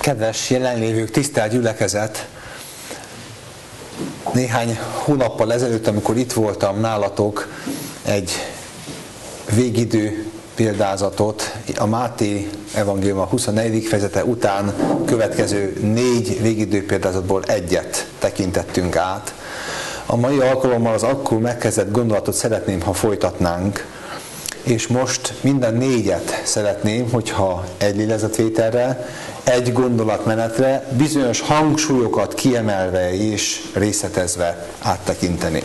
Kedves jelenlévők, tisztelt gyülekezet! Néhány hónappal ezelőtt, amikor itt voltam nálatok, egy végidő példázatot, a Máté evangélium a 24. fejezete után következő 4 végidő példázatból egyet tekintettünk át. A mai alkalommal az akkor megkezdett gondolatot szeretném, ha folytatnánk, és most minden 4-et szeretném, hogyha egy lélegzetvételre, egy gondolatmenetre, bizonyos hangsúlyokat kiemelve és részletezve áttekintenénk.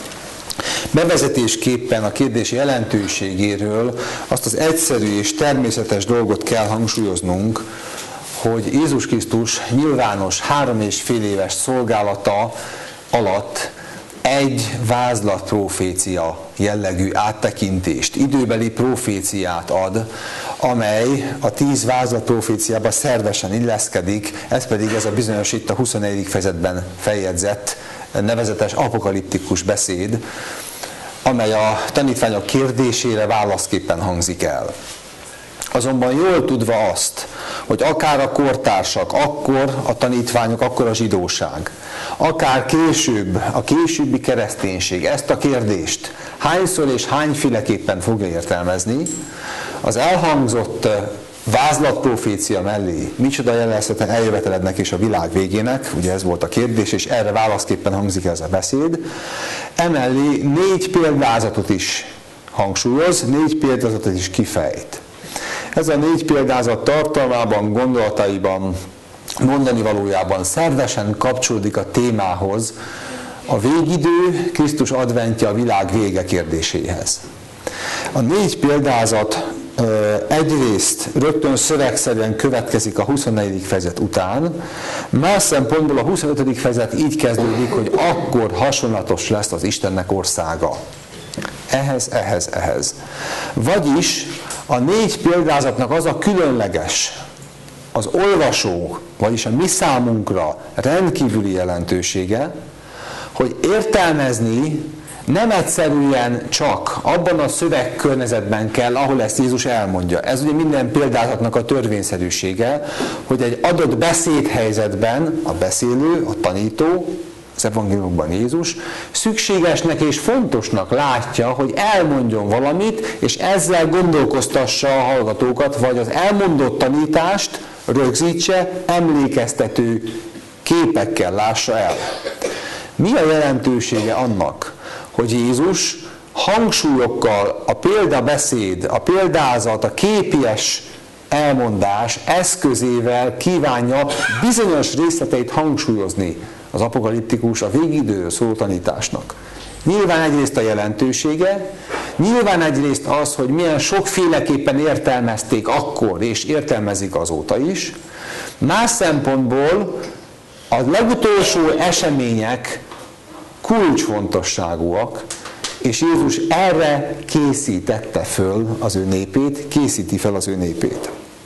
Bevezetésképpen a kérdés jelentőségéről azt az egyszerű és természetes dolgot kell hangsúlyoznunk, hogy Jézus Krisztus nyilvános 3,5 éves szolgálata alatt egy vázlatprofécia jellegű áttekintést, időbeli proféciát ad, amely a 10 vázlatproféciába szervesen illeszkedik, ez pedig ez a bizonyos itt a 24. fejezetben feljegyzett nevezetes apokaliptikus beszéd, amely a tanítványok kérdésére válaszképpen hangzik el. Azonban jól tudva azt, hogy akár a kortársak, akkor a tanítványok, akkor a zsidóság, akár később, a későbbi kereszténység ezt a kérdést hányszor és hányféleképpen fogja értelmezni, az elhangzott vázlatprofécia mellé micsoda jelezhetne eljövetelednek és a világ végének, ugye ez volt a kérdés, és erre válaszképpen hangzik ez a beszéd, emellé 4 példázatot is hangsúlyoz, 4 példázatot is kifejt. Ez a 4 példázat tartalmában, gondolataiban, mondani valójában szervesen kapcsolódik a témához, a végidő, Krisztus adventje, a világ vége kérdéséhez. A 4 példázat egyrészt rögtön szövegszerűen következik a 24. fejezet után, más szempontból a 25. fejezet így kezdődik, hogy akkor hasonlatos lesz az Istennek országa. Ehhez. Vagyis a 4 példázatnak az a különleges, az olvasó, vagyis a mi számunkra rendkívüli jelentősége, hogy értelmezni nem egyszerűen csak abban a szövegkörnyezetben kell, ahol ezt Jézus elmondja. Ez ugye minden példázatnak a törvényszerűsége, hogy egy adott beszédhelyzetben a beszélő, a tanító, az evangéliumban Jézus szükségesnek és fontosnak látja, hogy elmondjon valamit, és ezzel gondolkoztassa a hallgatókat, vagy az elmondott tanítást rögzítse, emlékeztető képekkel lássa el. Mi a jelentősége annak, hogy Jézus hangsúlyokkal a példabeszéd, a példázat, a képies elmondás eszközével kívánja bizonyos részleteit hangsúlyozni az apokaliptikus, a végidőről szóló tanításnak. Nyilván egyrészt a jelentősége, nyilván egyrészt az, hogy milyen sokféleképpen értelmezték akkor, és értelmezik azóta is. Más szempontból a legutolsó események kulcsfontosságúak, és Jézus erre készítette föl az ő népét, készíti fel az ő népét.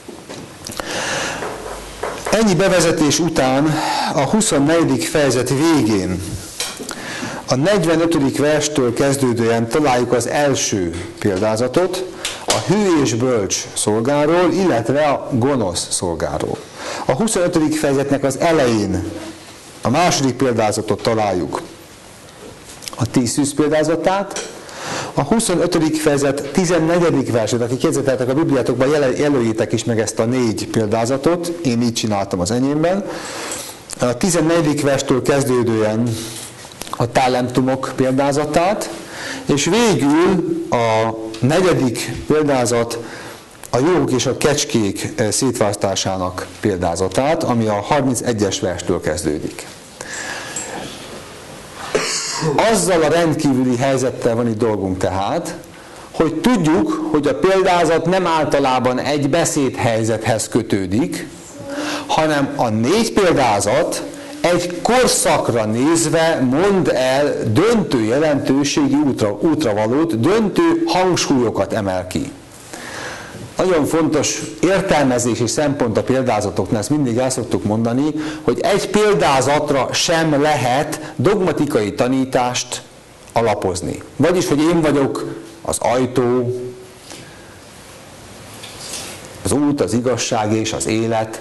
Ennyi bevezetés után a 24. fejezet végén, a 45. verstől kezdődően találjuk az első példázatot, a hű és bölcs szolgáról, illetve a gonosz szolgáról. A 25. fejezetnek az elején a második példázatot találjuk, a 10 szűz példázatát, a 25. fejezet 14. versét, akik jegyzeteltek a Bibliátokban, jelöljétek is meg ezt a 4 példázatot, én így csináltam az enyémben. A 14. verstől kezdődően a talentumok példázatát, és végül a 4. példázat a juhok és a kecskék szétválasztásának példázatát, ami a 31-es verstől kezdődik. Azzal a rendkívüli helyzettel van itt dolgunk tehát, hogy tudjuk, hogy a példázat nem általában egy beszédhelyzethez kötődik, hanem a 4 példázat egy korszakra nézve mond el döntő jelentőségi útravalót, döntő hangsúlyokat emel ki. Nagyon fontos értelmezési szempont a példázatoknál, ezt mindig el szoktuk mondani, hogy egy példázatra sem lehet dogmatikai tanítást alapozni. Vagyis, hogy én vagyok az ajtó, az út, az igazság és az élet.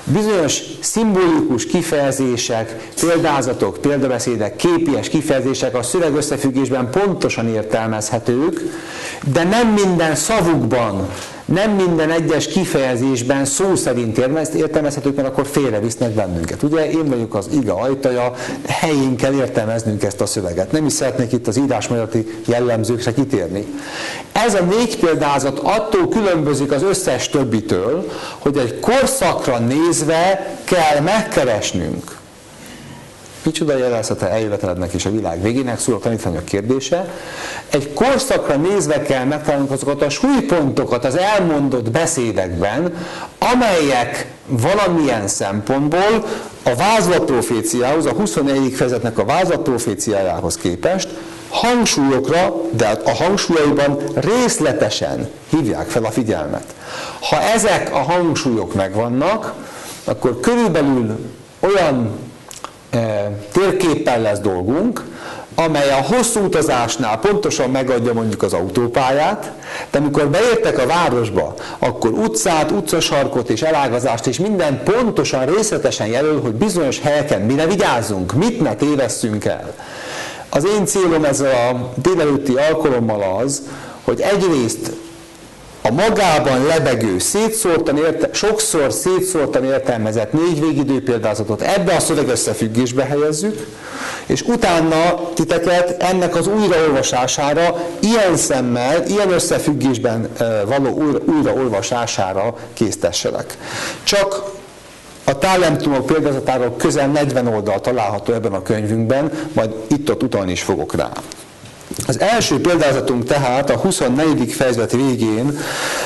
bizonyos szimbolikus kifejezések, példázatok, példabeszédek, képies kifejezések a szövegösszefüggésben pontosan értelmezhetők, de nem minden szavukban, nem minden egyes kifejezésben szó szerint értelmezhetők, mert akkor félrevisznek bennünket. Ugye én vagyok az ige ajtaja, helyén kell értelmeznünk ezt a szöveget. Nem is szeretnék itt az írásmányolati jellemzőkre kitérni. Ez a 4 példázat attól különbözik az összes többitől, hogy egy korszakra nézve kell megkeresnünk. Micsoda jelezhete eljövetelednek és a világ végének, szól a tanítványok kérdése. Egy korszakra nézve kell megtalálnunk azokat a súlypontokat az elmondott beszédekben, amelyek valamilyen szempontból a vázlatproféciához, a 24. fejezetnek a vázlatproféciájához képest hangsúlyokra, de a hangsúlyaiban részletesen hívják fel a figyelmet. Ha ezek a hangsúlyok megvannak, akkor körülbelül olyan térképpel lesz dolgunk, amely a hosszú utazásnál pontosan megadja mondjuk az autópályát, de amikor beértek a városba, akkor utcát, utcasarkot és elágazást és minden pontosan, részletesen jelöl, hogy bizonyos helyeken mire vigyázzunk, mit ne tévesszünk el. Az én célom ezzel a délelőtti alkalommal az, hogy egyrészt a magában lebegő, sokszor szétszórtan értelmezett 4 végidő példázatot ebbe a szövegösszefüggésbe helyezzük, és utána titeket ennek az újraolvasására, ilyen szemmel, ilyen összefüggésben való újraolvasására késztesselek. Csak a talentumok példázatáról közel 40 oldal található ebben a könyvünkben, majd itt-ott utalni is fogok rá. Az első példázatunk tehát a 24. fejezet végén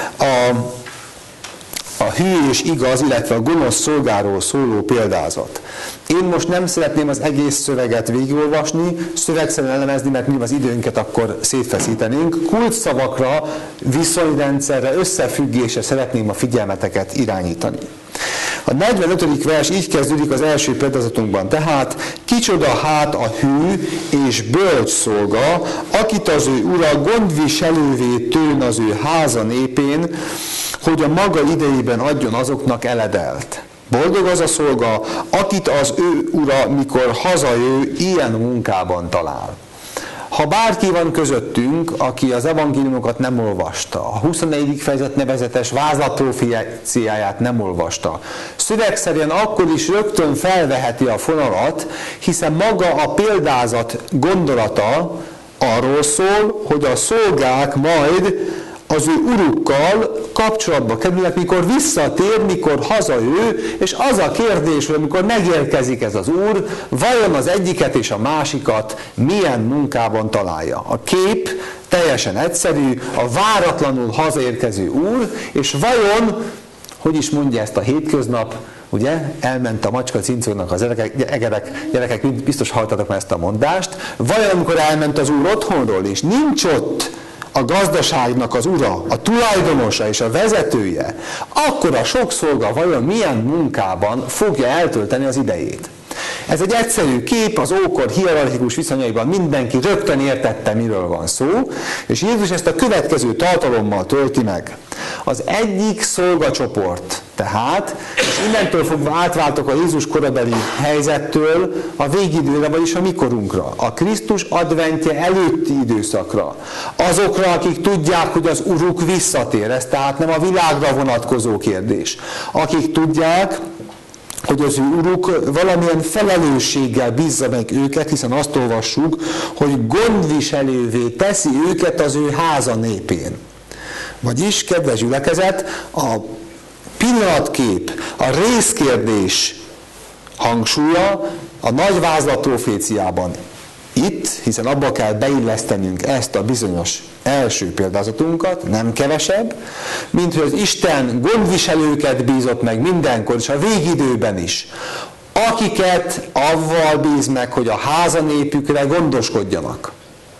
a hű és igaz, illetve a gonosz szolgáról szóló példázat. Én most nem szeretném az egész szöveget végigolvasni, szövegszerűen elemezni, mert mi az időnket akkor szétfeszítenénk. Kulcsszavakra, viszonyrendszerre, összefüggésre szeretném a figyelmeteket irányítani. A 45. vers így kezdődik az első példázatunkban, tehát kicsoda hát a hű és bölcs szolga, akit az ő ura gondviselővé tőn az ő háza népén, hogy a maga idejében adjon azoknak eledelt. Boldog az a szolga, akit az ő ura, mikor hazajő, ilyen munkában talál. Ha bárki van közöttünk, aki az evangéliumokat nem olvasta, a 24. fejezet nevezetes vázlatproféciáját nem olvasta, szövegszerűen akkor is rögtön felveheti a fonalat, hiszen maga a példázat gondolata arról szól, hogy a szolgák majd az ő urukkal kapcsolatba kerülnek, mikor visszatér, mikor hazaő, és az a kérdés, hogy amikor megérkezik ez az úr, vajon az egyiket és a másikat milyen munkában találja. A kép teljesen egyszerű, a váratlanul hazaérkező úr, és vajon, hogy is mondja ezt a hétköznap, ugye, elment a macska cincognak az gyerekek, biztos hallottatok már ezt a mondást, vajon amikor elment az úr otthonról, és nincs ott a gazdaságnak az ura, a tulajdonosa és a vezetője, akkor a sok szolga vajon milyen munkában fogja eltölteni az idejét. Ez egy egyszerű kép, az ókor hierarchikus viszonyaiban mindenki rögtön értette, miről van szó, és Jézus ezt a következő tartalommal tölti meg. Az egyik szolgacsoport tehát, és innentől fogva átváltok a Jézus korabeli helyzettől a végidőre, vagyis a mikorunkra, a Krisztus adventje előtti időszakra. Azokra, akik tudják, hogy az Uruk visszatér, ez tehát nem a világra vonatkozó kérdés. Akik tudják, hogy az ő uruk valamilyen felelősséggel bízza meg őket, hiszen azt olvassuk, hogy gondviselővé teszi őket az ő háza népén. Vagyis, kedves gyülekezet, a pillanatkép, a részkérdés hangsúlya a nagy vázlatproféciában itt, hiszen abba kell beillesztenünk ezt a bizonyos első példázatunkat, nem kevesebb, mint hogy az Isten gondviselőket bízott meg mindenkor, és a végidőben is, akiket avval bíz meg, hogy a háza népükre gondoskodjanak.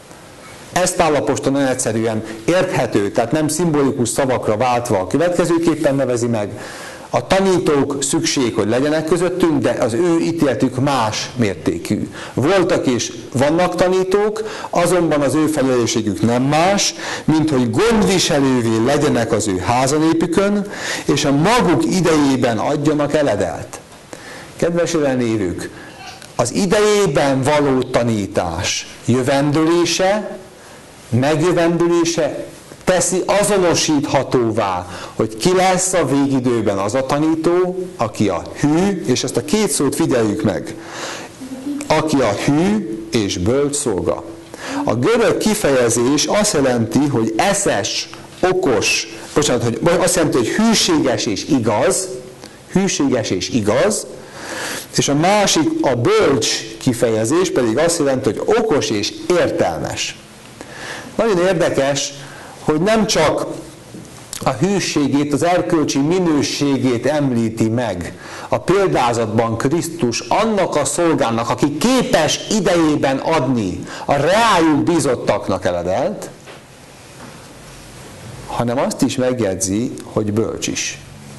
Ezt Pál apostol nagyon egyszerűen érthető, tehát nem szimbolikus szavakra váltva a következőképpen nevezi meg, A tanítók szükség, hogy legyenek közöttünk, de az ő ítéletük más mértékű. Voltak és vannak tanítók, azonban az ő felelősségük nem más, mint hogy gondviselővé legyenek az ő házanépükön, és a maguk idejében adjanak eledelt. Kedves jelenlévők, az idejében való tanítás jövendőlése, megjövendőlése teszi azonosíthatóvá, hogy ki lesz a végidőben az a tanító, aki a hű, és ezt a két szót figyeljük meg, aki a hű és bölcs szolga. A görög kifejezés azt jelenti, hogy eszes, okos, azt jelenti, hogy hűséges és igaz, és a másik, a bölcs kifejezés pedig azt jelenti, hogy okos és értelmes. Nagyon érdekes, hogy nem csak a hűségét, az erkölcsi minőségét említi meg a példázatban Krisztus annak a szolgának, aki képes idejében adni a rájuk bízottaknak eledelt, hanem azt is megjegyzi, hogy bölcs is.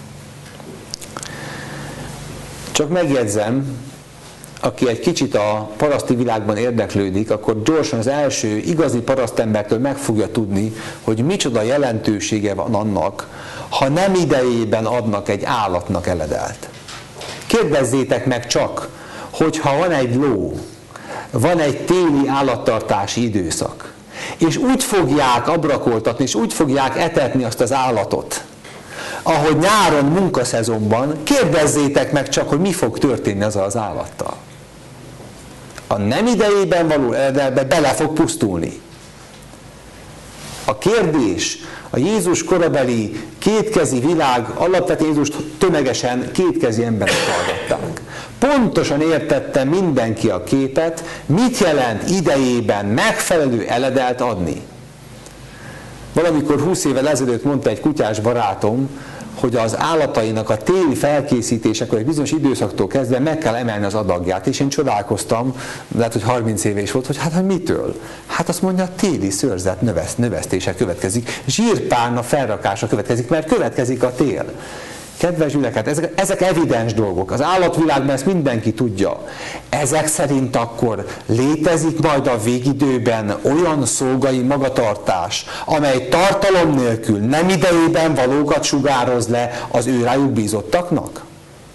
Csak megjegyzem, aki egy kicsit a paraszti világban érdeklődik, akkor gyorsan az első igazi parasztembertől meg fogja tudni, hogy micsoda jelentősége van annak, ha nem idejében adnak egy állatnak eledelt. Kérdezzétek meg csak, hogyha van egy ló, van egy téli állattartási időszak, és úgy fogják abrakoltatni, és úgy fogják etetni azt az állatot, ahogy nyáron munkaszezonban, kérdezzétek meg csak, hogy mi fog történni ezzel az állattal. A nem idejében való eredelbe bele fog pusztulni. A kérdés, a Jézus korabeli kétkezi világ, alapvetően Jézust tömegesen kétkezi emberek hallgatták. Pontosan értette mindenki a képet, mit jelent idejében megfelelő eledelt adni. Valamikor 20 évvel ezelőtt mondta egy kutyás barátom, hogy az állatainak a téli felkészítésekor egy bizonyos időszaktól kezdve meg kell emelni az adagját, és én csodálkoztam, lehet, hogy 30 éve is volt, hogy hát mitől? Hát azt mondja, téli szőrzet növesztése következik, zsírpárna felrakása következik, mert következik a tél. Kedves gyülekezet, ezek evidens dolgok. Az állatvilágban ezt mindenki tudja. Ezek szerint akkor létezik majd a végidőben olyan szolgai magatartás, amely tartalom nélkül nem idejében valókat sugároz le az ő rájuk bízottaknak?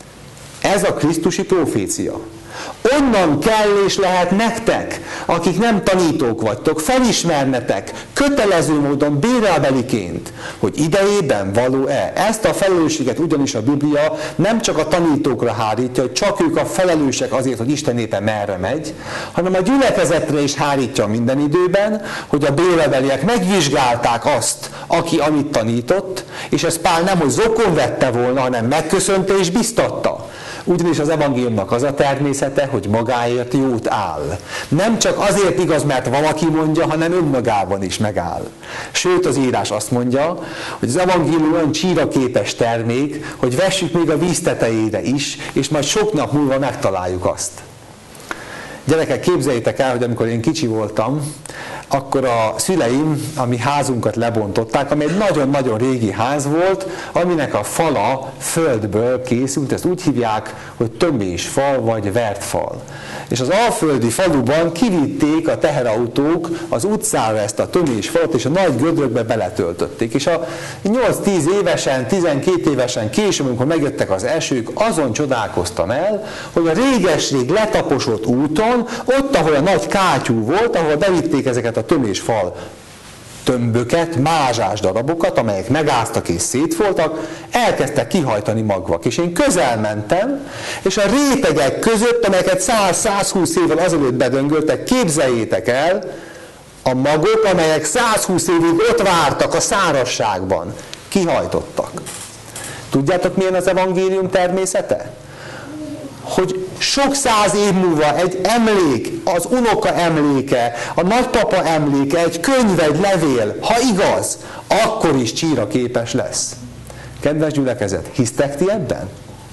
Ez a krisztusi profécia. Onnan kell és lehet nektek, akik nem tanítók vagytok, felismernetek kötelező módon bérelbeliként, hogy idejében való-e. Ezt a felelősséget ugyanis a Biblia nem csak a tanítókra hárítja, hogy csak ők a felelősek azért, hogy Isten népe merre megy, hanem a gyülekezetre is hárítja minden időben, hogy a bérelbeliek megvizsgálták azt, aki amit tanított, és ezt Pál nem hogy zokon vette volna, hanem megköszönte és biztatta. Ugyanis az evangéliumnak az a természete, hogy magáért jót áll. Nem csak azért igaz, mert valaki mondja, hanem önmagában is megáll. Sőt, az írás azt mondja, hogy az evangélium olyan csíraképes termék, hogy vessük még a víz tetejére is, és majd sok nap múlva megtaláljuk azt. Gyerekek, képzeljétek el, hogy amikor én kicsi voltam, akkor a szüleim a mi házunkat lebontották, ami egy nagyon-nagyon régi ház volt, aminek a fala földből készült, ezt úgy hívják, hogy tömésfal vagy vertfal. És az alföldi faluban kivitték a teherautók az utcára ezt a tömésfalat, és a nagy gödrökbe beletöltötték. És a 8-10 évesen, 12 évesen később, amikor megjöttek az esők, azon csodálkoztam el, hogy a réges-rég letaposott úton, ott, ahol a nagy kátyú volt, ahol bevitték ezeket a tömésfal tömböket, mázsás darabokat, amelyek megáztak és szétfoltak, elkezdtek kihajtani magvak. És én közel mentem, és a rétegek között, amelyeket 100-120 évvel azelőtt bedöngöltek, képzeljétek el, a magok, amelyek 120 évig ott vártak a szárazságban, kihajtottak. Tudjátok, milyen az evangélium természete? Hogy sok száz év múlva egy emlék, az unoka emléke, a nagypapa emléke, egy könyv, egy levél, ha igaz, akkor is csíraképes lesz. Kedves gyülekezet, hisztek ti ebben?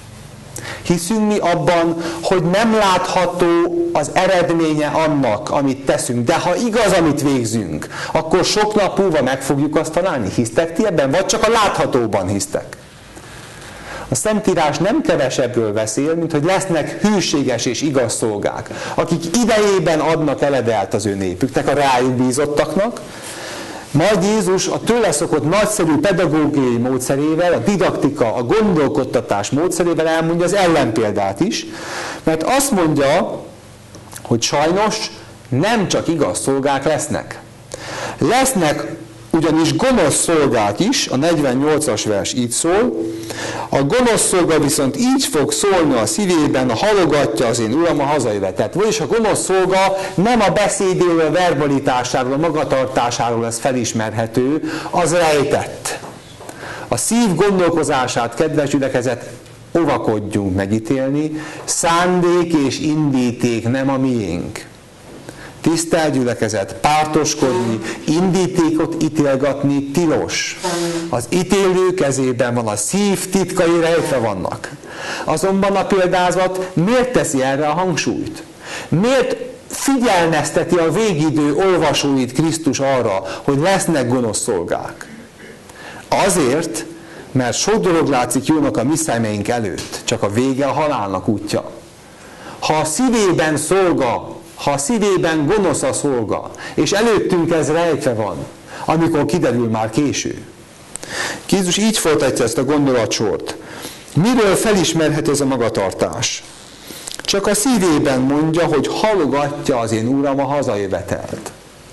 Hiszünk mi abban, hogy nem látható az eredménye annak, amit teszünk, de ha igaz, amit végzünk, akkor sok nap múlva meg fogjuk azt találni. Hisztek ti ebben? Vagy csak a láthatóban hisztek? A Szentírás nem kevesebbről beszél, mint hogy lesznek hűséges és igaz szolgák, akik idejében adnak eledelt az ő népüknek, a rájuk bízottaknak. Majd Jézus a tőle szokott nagyszerű pedagógiai módszerével, a didaktika, a gondolkodtatás módszerével elmondja az ellenpéldát is, mert azt mondja, hogy sajnos nem csak igaz szolgák lesznek. Lesznek ugyanis gonosz szolgák is, a 48-as vers így szól, a gonosz szolga viszont így fog szólni a szívében, halogatja az én uram a hazajövetet. Vagyis a gonosz szolga nem a beszédéről, a verbalitásáról, a magatartásáról lesz felismerhető, az rejtett. A szív gondolkozását, kedves gyülekezet, óvakodjunk megítélni, szándék és indíték nem a miénk. Tisztelt gyülekezet, pártoskodni, indítékot ítélgatni tilos. Az ítélő kezében van, a szív titkai rejtve vannak. Azonban a példázat miért teszi erre a hangsúlyt? Miért figyelmezteti a végidő olvasóit Krisztus arra, hogy lesznek gonosz szolgák? Azért, mert sok dolog látszik jónak a mi szemeink előtt, csak a vége a halálnak útja. Ha a szívében szolga, ha a szívében gonosz a szolga, és előttünk ez rejtve van, amikor kiderül már késő. Jézus így folytatja ezt a gondolatsort. Miről felismerhető ez a magatartás? Csak a szívében mondja, hogy halogatja az én Uram a hazajövetelt.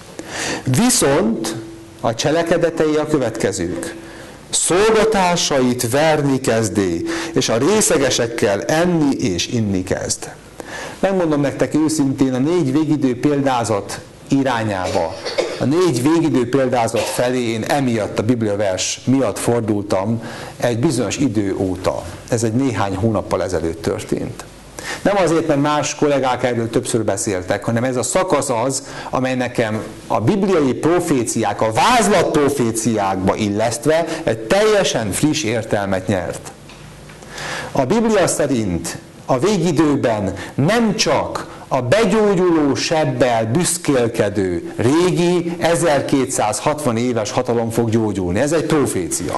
Viszont a cselekedetei a következők. Szolgatásait verni kezdé, és a részegesekkel enni és inni kezd. Megmondom nektek őszintén, a 4 végidő példázat irányába, a 4 végidő példázat felé én emiatt, a bibliavers miatt fordultam egy bizonyos idő óta. Ez egy néhány hónappal ezelőtt történt. Nem azért, mert más kollégák erről többször beszéltek, hanem ez a szakasz az, amely nekem a bibliai proféciák, a vázlat proféciákba illesztve egy teljesen friss értelmet nyert. A Biblia szerint a végidőben nem csak a begyógyuló sebbel büszkélkedő régi 1260 éves hatalom fog gyógyulni. Ez egy profécia.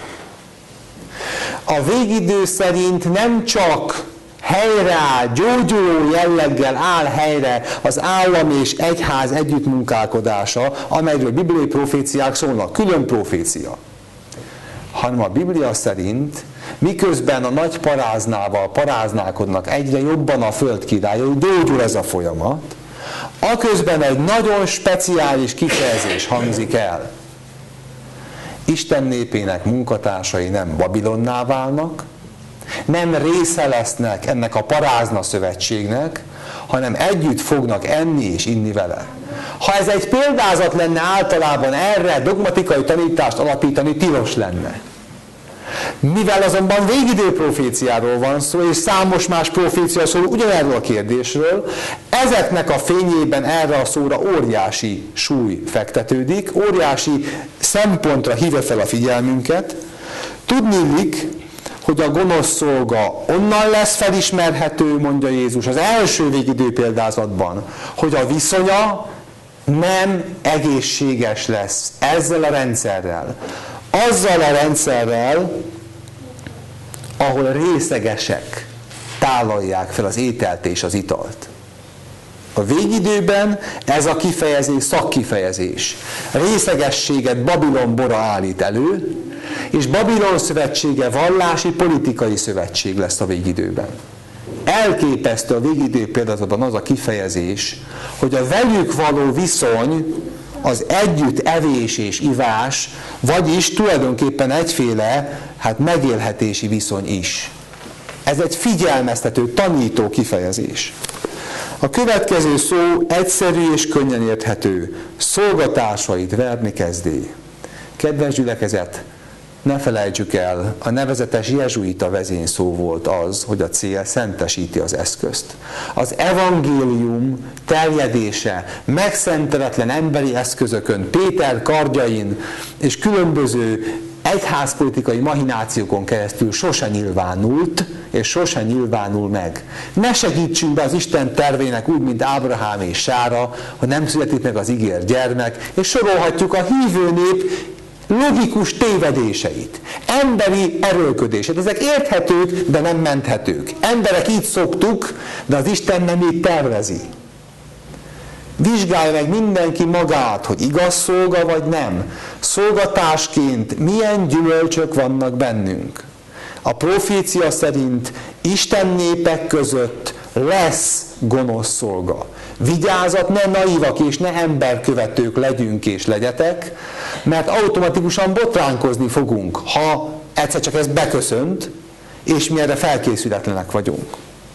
A végidő szerint nem csak helyreáll, gyógyuló jelleggel áll helyre az állam és egyház együttmunkálkodása, amelyről bibliai proféciák szólnak, külön profécia. Hanem a Biblia szerint, miközben a nagy paráznával paráználkodnak egyre jobban a föld királyai, gyógyul ez a folyamat, aközben egy nagyon speciális kifejezés hangzik el. Isten népének munkatársai nem Babilonná válnak, nem része lesznek ennek a parázna szövetségnek, hanem együtt fognak enni és inni vele. Ha ez egy példázat lenne, általában erre dogmatikai tanítást alapítani tilos lenne. Mivel azonban végidő proféciáról van szó, és számos más profécia szól ugyanerről a kérdésről, ezeknek a fényében erre a szóra óriási súly fektetődik, óriási szempontra hívja fel a figyelmünket. Tudniillik, hogy a gonosz szolga onnan lesz felismerhető, mondja Jézus az első végidő példázatban, hogy a viszonya nem egészséges lesz ezzel a rendszerrel. Azzal a rendszerrel, ahol részegesek tálalják fel az ételt és az italt. A végidőben ez a kifejezés szakkifejezés. Részegességet Babilon bora állít elő, és Babilon szövetsége vallási, politikai szövetség lesz a végidőben. Elképesztő a végidő példázatban az a kifejezés, hogy a velük való viszony az együtt evés és ivás, vagyis tulajdonképpen egyféle megélhetési viszony is. Ez egy figyelmeztető, tanító kifejezés. A következő szó egyszerű és könnyen érthető. Szolgatásait verni kezdé. Kedves gyülekezet, ne felejtsük el, a nevezetes jezsuita vezényszó volt az, hogy a cél szentesíti az eszközt. Az evangélium terjedése megszenteletlen emberi eszközökön, Péter kardjain és különböző egyházpolitikai mahinációkon keresztül sose nyilvánult, és sose nyilvánul meg. Ne segítsünk be az Isten tervének úgy, mint Ábrahám és Sára, ha nem születik meg az ígért gyermek, és sorolhatjuk a hívő nép logikus tévedéseit, emberi erőlködését. Ezek érthetők, de nem menthetők. Emberek így szoktuk, de az Isten nem így tervezi. Vizsgálj meg mindenki magát, hogy igaz szolga vagy nem. Szolgatásként milyen gyümölcsök vannak bennünk. A profécia szerint Isten népek között lesz gonosz szolga. Vigyázat, ne naívak és ne emberkövetők legyünk és legyetek, mert automatikusan botránkozni fogunk, ha egyszer csak ez beköszönt, és mi erre felkészületlenek vagyunk.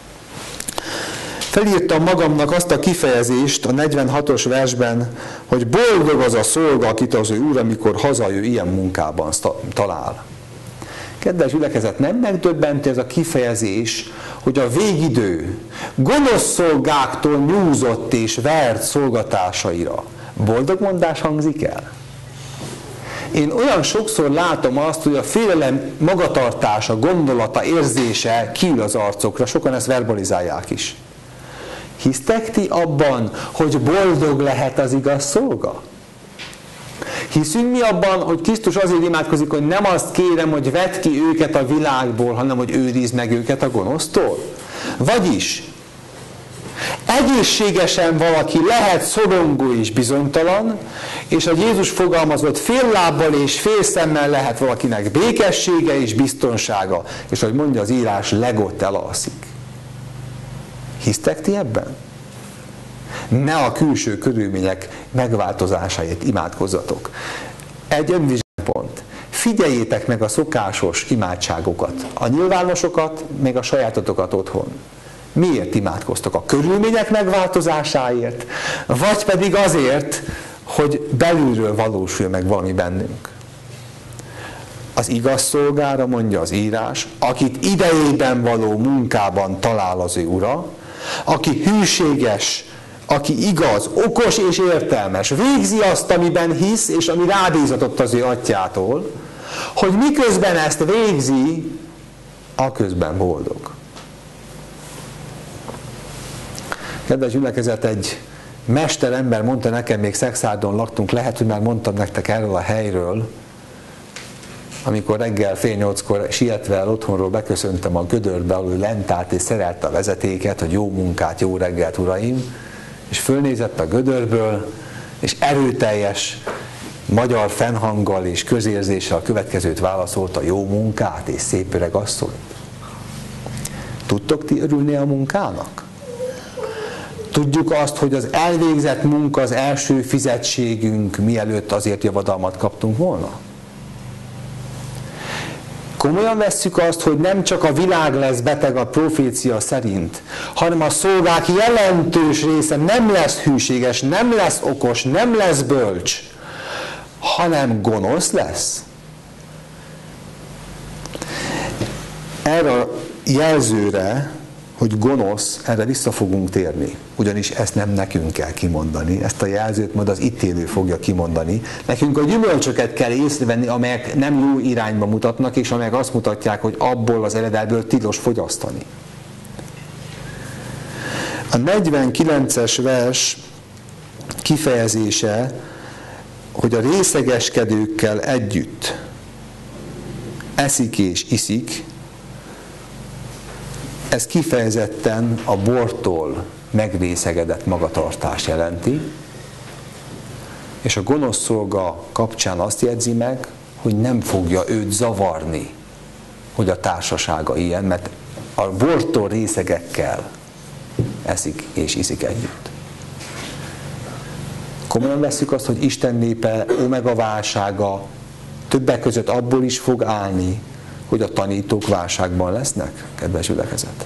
Felírtam magamnak azt a kifejezést a 46-os versben, hogy boldog az a szolga, akit az ő úr, amikor hazajön, ilyen munkában talál. Kedves gyülekezet, nem megdöbbentő ez a kifejezés, hogy a végidő gonosz szolgáktól nyúzott és vert szolgatásaira boldogmondás hangzik el? Én olyan sokszor látom azt, hogy a félelem magatartása, gondolata, érzése kiül az arcokra, sokan ezt verbalizálják is. Hisztek ti abban, hogy boldog lehet az igaz szolga? Hiszünk mi abban, hogy Krisztus azért imádkozik, hogy nem azt kérem, hogy vedd ki őket a világból, hanem hogy őrizd meg őket a gonosztól? Vagyis egészségesen valaki lehet szorongó és bizonytalan, és a Jézus fogalmazott fél lábbal és fél szemmel lehet valakinek békessége és biztonsága, és ahogy mondja az írás, legott elalszik. Hisztek ti ebben? Ne a külső körülmények megváltozásáért imádkozzatok. Egy önvizsgálatpont. Figyeljétek meg a szokásos imádságokat, a nyilvánosokat, meg a sajátotokat otthon. Miért imádkoztok? A körülmények megváltozásáért? Vagy pedig azért, hogy belülről valósuljon meg valami bennünk? Az igaz szolgára, mondja az írás, akit idejében való munkában talál az ő ura, aki hűséges, aki igaz, okos és értelmes, végzi azt, amiben hisz, és ami rábízatott az ő atyától, hogy miközben ezt végzi, aközben boldog. Kedves gyülekezet, egy mesterember mondta nekem, még Szexárdon laktunk, lehet, hogy már mondtam nektek erről a helyről, amikor reggel 7:30-kor sietve el otthonról beköszöntem a gödörbe, ahol ő lent állt és szerelte a vezetéket, hogy jó munkát, jó reggelt, uraim, és fölnézett a gödörből, és erőteljes magyar fennhanggal és közérzéssel a következőt válaszolta: jó munkát és szép öreg asszony. Tudtok ti örülni a munkának? Tudjuk azt, hogy az elvégzett munka az első fizetségünk, mielőtt azért javadalmat kaptunk volna? Komolyan vesszük azt, hogy nem csak a világ lesz beteg a profécia szerint, hanem a szolgák jelentős része nem lesz hűséges, nem lesz okos, nem lesz bölcs, hanem gonosz lesz. Erre a jelzőre, hogy gonosz, erre vissza fogunk térni. Ugyanis ezt nem nekünk kell kimondani, ezt a jelzőt majd az ítélő fogja kimondani. Nekünk a gyümölcsöket kell észrevenni, amelyek nem jó irányba mutatnak, és amelyek azt mutatják, hogy abból az eredetből tilos fogyasztani. A 49-es vers kifejezése, hogy a részegeskedőkkel együtt eszik és iszik, ez kifejezetten a bortól megrészegedett magatartást jelenti, és a gonosz szolga kapcsán azt jegyzi meg, hogy nem fogja őt zavarni, hogy a társasága ilyen, mert a bortól részegekkel eszik és iszik együtt. Komolyan vesszük azt, hogy Isten népe omega válsága többek között abból is fog állni, hogy a tanítók válságban lesznek, kedves gyülekezet.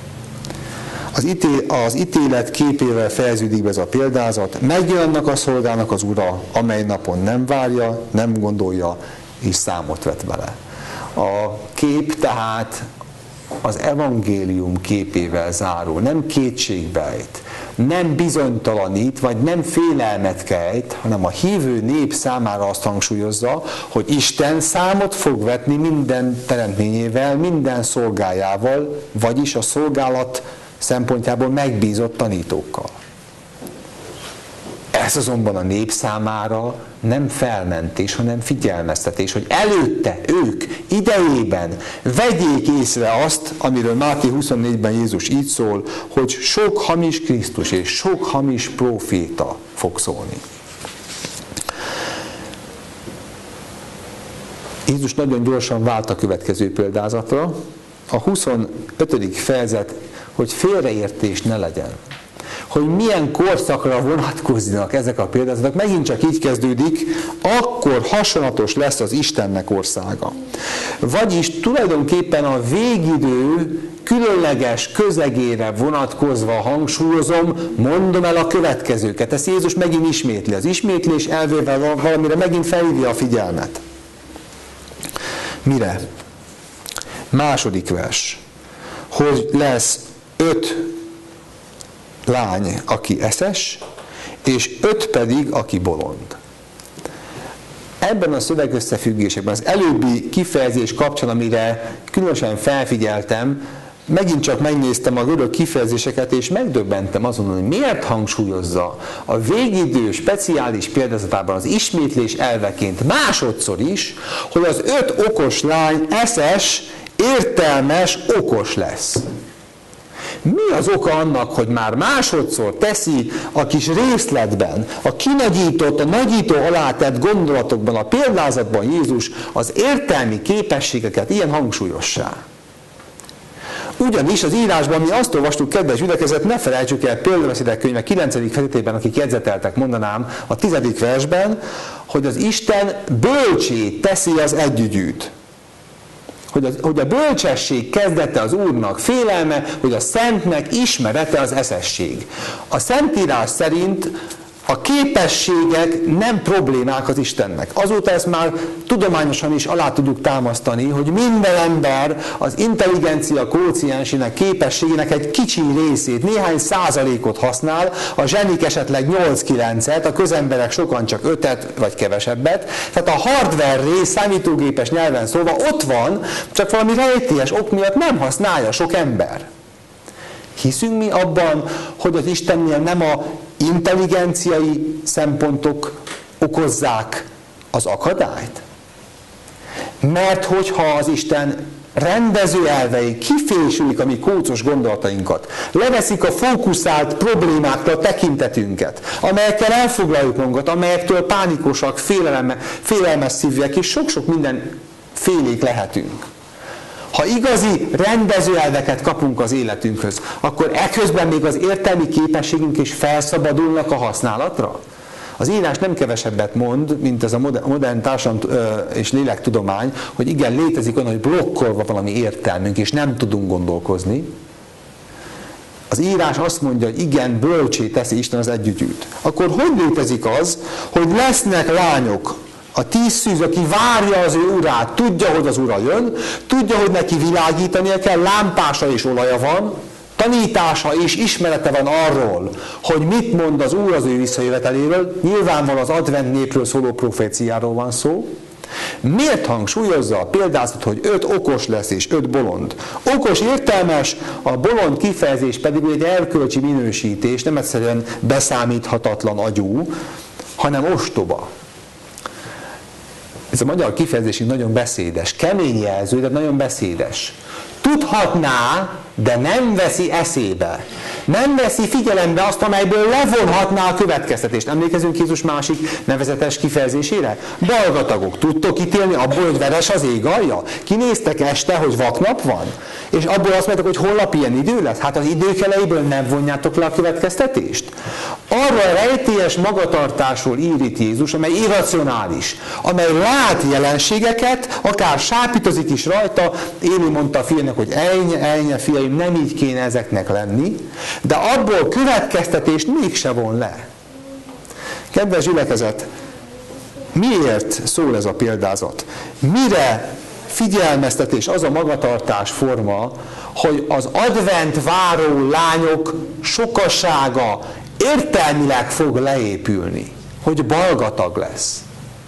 Az ítélet képével fejeződik be ez a példázat. Megjön annak a szolgának az ura, amely napon nem várja, nem gondolja, és számot vet vele. A kép tehát az evangélium képével zárul, nem kétségbejt, nem bizonytalanít, vagy nem félelmet kejt, hanem a hívő nép számára azt hangsúlyozza, hogy Isten számot fog vetni minden teremtményével, minden szolgájával, vagyis a szolgálat szempontjából megbízott tanítókkal. Ez azonban a nép számára nem felmentés, hanem figyelmeztetés, hogy előtte ők idejében vegyék észre azt, amiről Máté 24-ben Jézus így szól, hogy sok hamis Krisztus és sok hamis próféta fog szólni. Jézus nagyon gyorsan vált a következő példázatra. A 25. fejezet, hogy félreértés ne legyen. Hogy milyen korszakra vonatkoznak ezek a példázatok, megint csak így kezdődik, akkor hasonlatos lesz az Istennek országa. Vagyis tulajdonképpen a végidő különleges közegére vonatkozva hangsúlyozom, mondom el a következőket. Ezt Jézus megint ismétli. Az ismétlés elvével valamire megint felhívja a figyelmet. Mire? Második vers. Hogy lesz 5 lány, aki eszes, és 5 pedig, aki bolond. Ebben a szövegösszefüggésben, az előbbi kifejezés kapcsán, amire különösen felfigyeltem, megint csak megnéztem a görög kifejezéseket, és megdöbbentem azon, hogy miért hangsúlyozza a végidő speciális példázatában az ismétlés elveként másodszor is, hogy az 5 okos lány eszes, értelmes, okos lesz. Mi az oka annak, hogy már másodszor teszi a kis részletben, a kinagyított, a nagyító alá tett gondolatokban, a példázatban Jézus az értelmi képességeket ilyen hangsúlyossá? Ugyanis az írásban mi azt olvastuk, kedves gyülekezet, ne felejtsük el, Példabeszédek könyve 9. fejezetében, akik jegyzeteltek, mondanám, a 10. versben, hogy az Isten bölcsé teszi az együgyűt. Hogy a bölcsesség kezdete az Úrnak félelme, hogy a szentnek ismerete az eszesség. A Szentírás szerint a képességek nem problémák az Istennek. Azóta ezt már tudományosan is alá tudjuk támasztani, hogy minden ember az intelligencia kvóciensének, képességének egy kicsi részét, néhány százalékot használ, a zsenik esetleg 8-9-et, a közemberek sokan csak 5-et vagy kevesebbet. Tehát a hardware rész, számítógépes nyelven szólva ott van, csak valami rejtélyes ok miatt nem használja sok ember. Hiszünk mi abban, hogy az Istennél nem a intelligenciai szempontok okozzák az akadályt? Mert hogyha az Isten rendező elvei kifésülik a mi kócos gondolatainkat, leveszik a fókuszált problémákra a tekintetünket, amelyekkel elfoglaljuk magunkat, amelyektől pánikosak, félelmes szívűek, és sok-sok minden félék lehetünk. Ha igazi rendezőelveket kapunk az életünkhöz, akkor eközben még az értelmi képességünk is felszabadulnak a használatra? Az írás nem kevesebbet mond, mint ez a modern társadalom és lélektudomány, hogy igen, létezik olyan, hogy blokkolva valami értelmünk, és nem tudunk gondolkozni. Az írás azt mondja, hogy igen, bölcsé teszi Isten az együgyűt. Akkor hogy létezik az, hogy lesznek lányok, a 10 szűz, aki várja az ő urát, tudja, hogy az ura jön, tudja, hogy neki világítania kell, lámpása és olaja van, tanítása és ismerete van arról, hogy mit mond az Úr az ő visszajöveteléről, nyilvánvalóan az advent népről szóló proféciáról van szó. Miért hangsúlyozza a példázat, hogy 5 okos lesz és 5 bolond? Okos, értelmes, a bolond kifejezés pedig egy erkölcsi minősítés, nem egyszerűen beszámíthatatlan agyú, hanem ostoba. Ez a magyar kifejezés nagyon beszédes, kemény jelző, de nagyon beszédes. Tudhatná, de nem veszi eszébe. Nem veszi figyelembe azt, amelyből levonhatná a következtetést. Emlékezünk Jézus másik nevezetes kifejezésére? Balgatagok, tudtok ítélni abból, hogy veres az ég alja? Kinéztek este, hogy vaknap van? És abból azt mondták, hogy holnap ilyen idő lesz? Hát az idők elejéből nem vonjátok le a következtetést? Arra a rejtélyes magatartásról ír itt Jézus, amely irracionális, amely lát jelenségeket, akár sápítozik is rajta. Éli mondta a fiának, hogy ejnye, fiaim, nem így kéne ezeknek lenni, de abból következtetést mégse von le. Kedves gyülekezet, miért szól ez a példázat? Mire figyelmeztetés az a magatartás forma, hogy az advent váró lányok sokasága értelmileg fog leépülni, hogy balgatag lesz.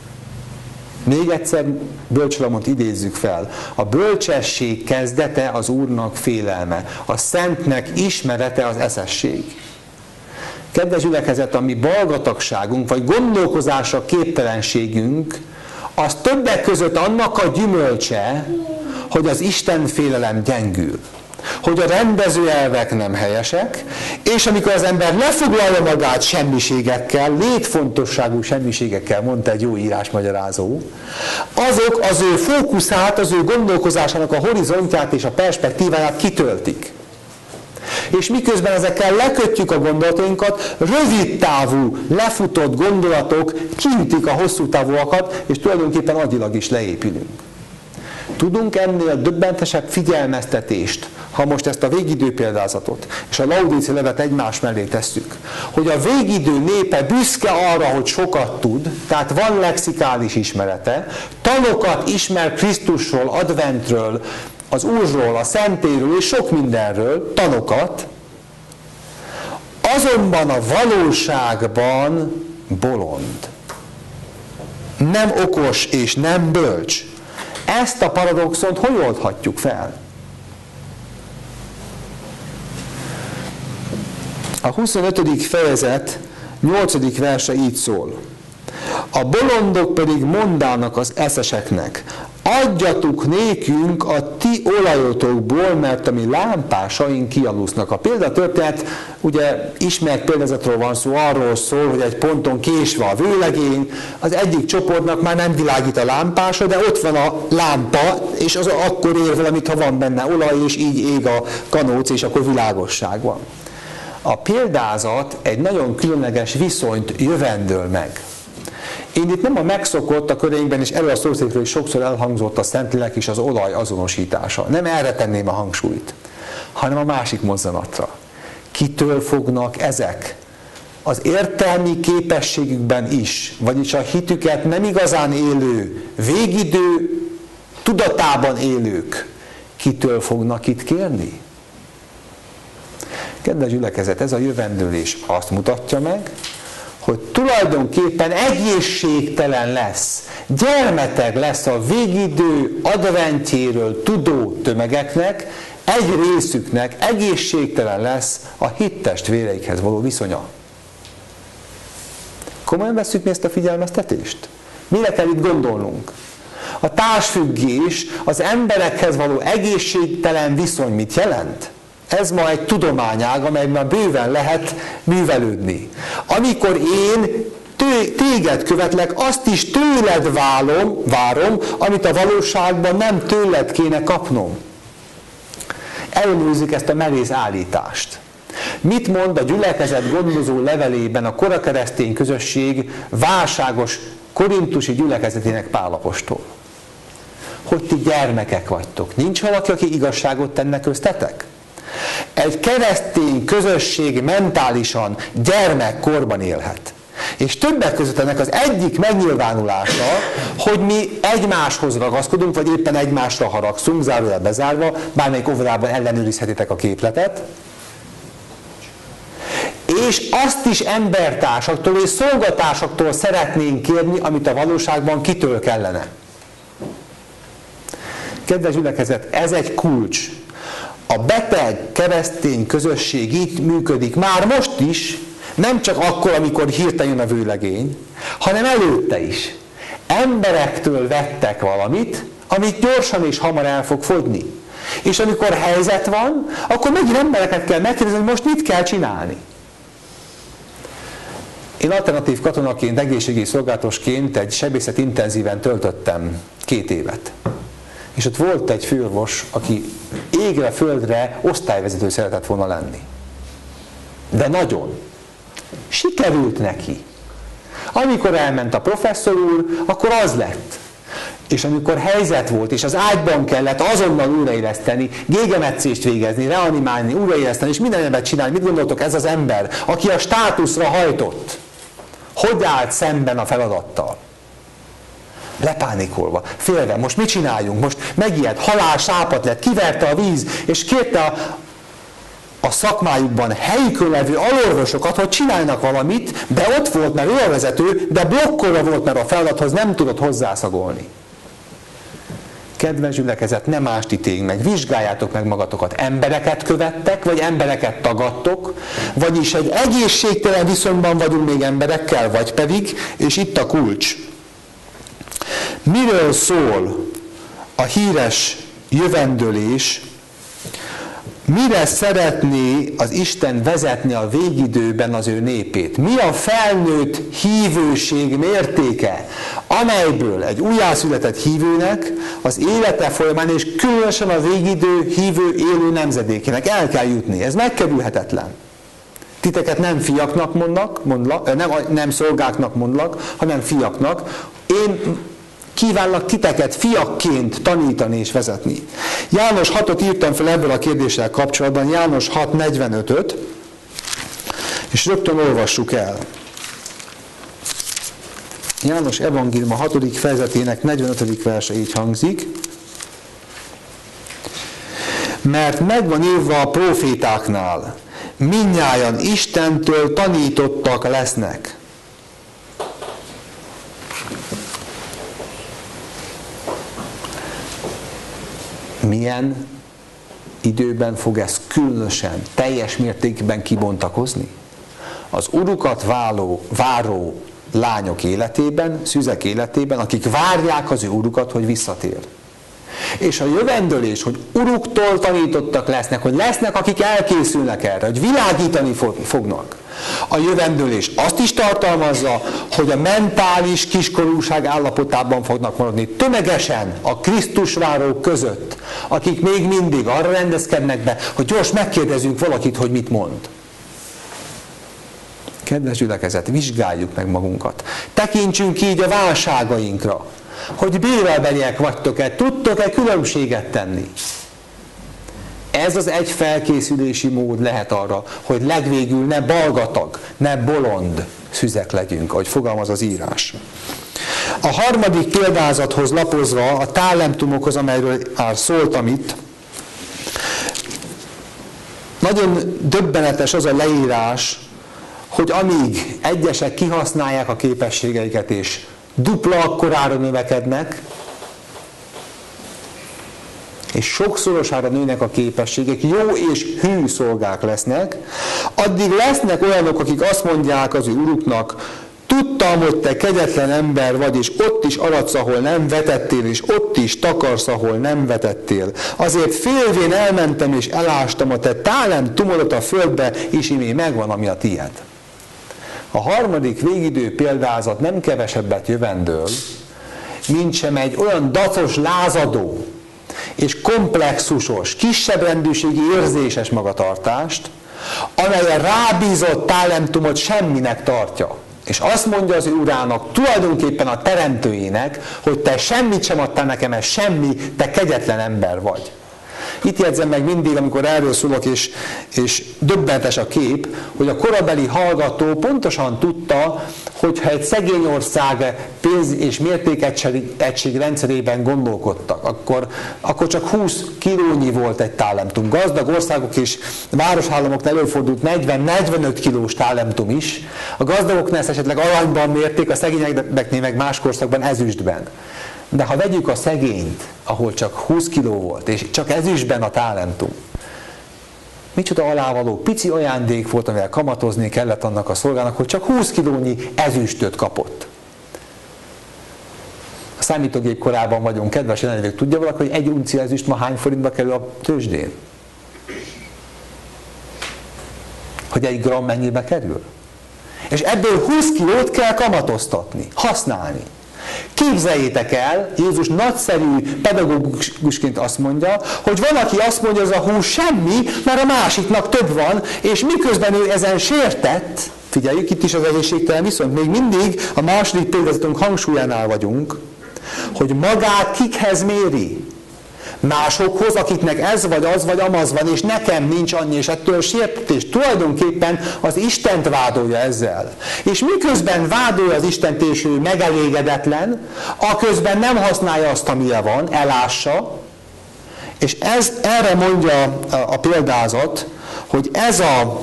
Még egyszer Bölcsalamont idézzük fel. A bölcsesség kezdete az Úrnak félelme, a szentnek ismerete az eszesség. Kedves gyülekezet, a mi balgatagságunk, vagy gondolkozásra képtelenségünk, az többek között annak a gyümölcse, hogy az Isten félelem gyengül, hogy a rendező elvek nem helyesek, és amikor az ember lefoglalja magát semmiségekkel, létfontosságú semmiségekkel, mondta egy jó írásmagyarázó, azok az ő fókuszát, az ő gondolkozásának a horizontját és a perspektíváját kitöltik. És miközben ezekkel lekötjük a gondolatainkat, rövid távú, lefutott gondolatok kintik a hosszú távúakat, és tulajdonképpen agyilag is leépülünk. Tudunk ennél döbbentesebb figyelmeztetést, ha most ezt a végidő példázatot és a Laudíci levet egymás mellé tesszük, hogy a végidő népe büszke arra, hogy sokat tud, tehát van lexikális ismerete, tanokat ismer Krisztusról, adventről, az Úrról, a Szentéről és sok mindenről, tanokat, azonban a valóságban bolond. Nem okos és nem bölcs. Ezt a paradoxont hogy oldhatjuk fel? A 25. fejezet 8. verse így szól. A bolondok pedig mondának az eszeseknek, adjatok nékünk a ti olajotokból, mert a mi lámpásaink kialusznak. A példatörténet, ugye ismert példázatról van szó, arról szól, hogy egy ponton késve a vőlegény, az egyik csoportnak már nem világít a lámpása, de ott van a lámpa, és az akkor ér valamit, ha van benne olaj, és így ég a kanóc, és akkor világosság van. A példázat egy nagyon különleges viszonyt jövendöl meg. Én itt nem a megszokott, a köreinkben is erről a szószékről is sokszor elhangzott a Szentlélek és az olaj azonosítása. Nem erre tenném a hangsúlyt, hanem a másik mozzanatra. Kitől fognak ezek? Az értelmi képességükben is, vagyis a hitüket nem igazán élő, végidő tudatában élők, kitől fognak itt kérni? Kedves gyülekezet, ez a jövendőlés azt mutatja meg, hogy tulajdonképpen egészségtelen lesz, gyermeteg lesz a végidő adventjéről tudó tömegeknek, egy részüknek egészségtelen lesz a hittestvéreikhez való viszonya. Komolyan vesszük mi ezt a figyelmeztetést? Mire kell itt gondolnunk? A társfüggés, az emberekhez való egészségtelen viszony mit jelent? Ez ma egy tudományág, amelyben bőven lehet művelődni. Amikor én téged követlek, azt is tőled várom, amit a valóságban nem tőled kéne kapnom. Ellenőrizzük ezt a merész állítást. Mit mond a gyülekezet gondozó levelében a kora keresztény közösség válságos korintusi gyülekezetének Pál apostol? Hogy ti gyermekek vagytok. Nincs valaki, aki igazságot tenne köztetek? Egy keresztény közösség mentálisan gyermekkorban élhet. És többek között ennek az egyik megnyilvánulása, hogy mi egymáshoz ragaszkodunk, vagy éppen egymásra haragszunk, zárójel bezárva, bármelyik óvodában ellenőrizhetitek a képletet, és azt is embertársaktól és szolgatársaktól szeretnénk kérni, amit a valóságban kitől kellene. Kedves gyülekezet, ez egy kulcs. A beteg keresztény közösség így működik már most is, nem csak akkor, amikor hirtelen jön a vőlegény, hanem előtte is. Emberektől vettek valamit, amit gyorsan és hamar el fog fogyni. És amikor helyzet van, akkor megint embereket kell megkérdezni, hogy most mit kell csinálni. Én alternatív katonaként, egészségügyi szolgálatosként egy sebészet intenzíven töltöttem 2 évet. És ott volt egy főorvos, aki égre földre osztályvezető szeretett volna lenni. De nagyon. Sikerült neki. Amikor elment a professzor úr, akkor az lett. És amikor helyzet volt, és az ágyban kellett azonnal újraéleszteni, gégemetszést végezni, reanimálni, újraéleszteni, és minden embert csinálni, mit gondoltok, ez az ember, aki a státuszra hajtott, hogy állt szemben a feladattal? Lepánikolva, félve, most mit csináljunk? Most megijedt, halál, sápat lett, kiverte a víz, és kérte a szakmájukban helyükön levő alorvosokat, hogy csinálnak valamit, de ott volt, mert ő a vezető, de blokkolva volt, mert a feladathoz nem tudott hozzászagolni. kedves gyülekezet, ne mást ítéljünk meg, vizsgáljátok meg magatokat. Embereket követtek, vagy embereket tagadtok, vagyis egy egészségtelen viszonyban vagyunk még emberekkel, vagy pedig, és itt a kulcs. Miről szól a híres jövendőlés, mire szeretné az Isten vezetni a végidőben az ő népét? Mi a felnőtt hívőség mértéke, amelyből egy újjászületett hívőnek az élete folyamán, és különösen a végidő hívő élő nemzedékének el kell jutni. Ez megkerülhetetlen. Titeket nem fiaknak nem szolgáknak mondlak, hanem fiaknak. Én kívánlak titeket fiakként tanítani és vezetni. János 6-ot írtam fel ebből a kérdéssel kapcsolatban, János 6:45-öt, és rögtön olvassuk el. János evangélium a 6. fejezetének 45. verse így hangzik. Mert megvan írva a prófétáknál, mindnyájan Istentől tanítottak lesznek. Milyen időben fog ez különösen, teljes mértékben kibontakozni? Az urukat váró lányok életében, szüzek életében, akik várják az ő urukat, hogy visszatér. És a jövendőlés, hogy uruktól tanítottak lesznek, hogy lesznek, akik elkészülnek erre, hogy világítani fognak. A jövendőlés azt is tartalmazza, hogy a mentális kiskorúság állapotában fognak maradni tömegesen a Krisztusvárók között, akik még mindig arra rendezkednek be, hogy gyors megkérdezünk valakit, hogy mit mond. Kedves gyülekezet, vizsgáljuk meg magunkat. Tekintsünk így a válságainkra, hogy bérelbeliek vagytok-e, tudtok-e különbséget tenni. Ez az egy felkészülési mód lehet arra, hogy legvégül ne balgatag, ne bolond szüzek legyünk, ahogy fogalmaz az írás. A harmadik példázathoz lapozva, a talentumokhoz, amelyről már szóltam itt, nagyon döbbenetes az a leírás, hogy amíg egyesek kihasználják a képességeiket és dupla akkorára növekednek, és sokszorosára nőnek a képességek, jó és hű szolgák lesznek, addig lesznek olyanok, akik azt mondják az ő uruknak, tudtam, hogy te kegyetlen ember vagy, és ott is aradsz, ahol nem vetettél, és ott is takarsz, ahol nem vetettél. Azért félvén elmentem, és elástam a te talentumodat a földbe, és imé megvan, ami a tiéd. A harmadik végidő példázat nem kevesebbet jövendől, mint sem egy olyan dacos, lázadó és komplexusos, kisebbrendűségi érzéses magatartást, amely a rábízott talentumot semminek tartja. És azt mondja az ő urának, tulajdonképpen a teremtőjének, hogy te semmit sem adtál nekem, ez semmi, te kegyetlen ember vagy. Itt jegyzem meg mindig, amikor erről szólok, és döbbentes a kép, hogy a korabeli hallgató pontosan tudta, hogyha egy szegény ország pénz- és mértékegység rendszerében gondolkodtak, akkor csak 20 kilónyi volt egy talentum. Gazdag országok és városállamoknál előfordult 40-45 kilós talentum is. A gazdagoknál ezt esetleg aranyban mérték, a szegényeknél meg más korszakban ezüstben. De ha vegyük a szegényt, ahol csak 20 kiló volt, és csak ezüstben a talentum, micsoda alávaló, pici ajándék volt, amivel kamatozni kellett annak a szolgának, hogy csak 20 kilónyi ezüstöt kapott. A számítógép korában vagyunk, kedves jelenlévők, tudja valaki, hogy egy uncia ezüst ma hány forintba kerül a tőzsdén? Hogy egy gram mennyibe kerül? És ebből 20 kilót kell kamatoztatni, használni. Képzeljétek el, Jézus nagyszerű pedagógusként azt mondja, hogy van, aki azt mondja, hogy ez a hús semmi, mert a másiknak több van, és miközben ő ezen sértett, figyeljük, itt is az egészségtelen viszont, még mindig a második példázatunk hangsúlyánál vagyunk, hogy magát kikhez méri. Másokhoz, akiknek ez vagy az vagy amaz van, és nekem nincs annyi, és ettől sértetés. Tulajdonképpen az Istent vádolja ezzel. És miközben vádolja az Istent, és ő megelégedetlen, aközben nem használja azt, amire van, elássa, és erre mondja a példázat, hogy